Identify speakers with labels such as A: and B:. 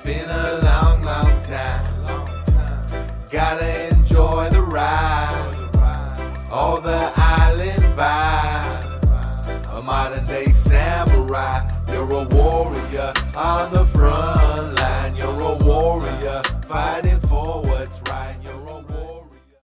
A: been a long, long time. Gotta enjoy the ride, all the island vibe. A modern day samurai, you're a warrior on the front line. You're a warrior fighting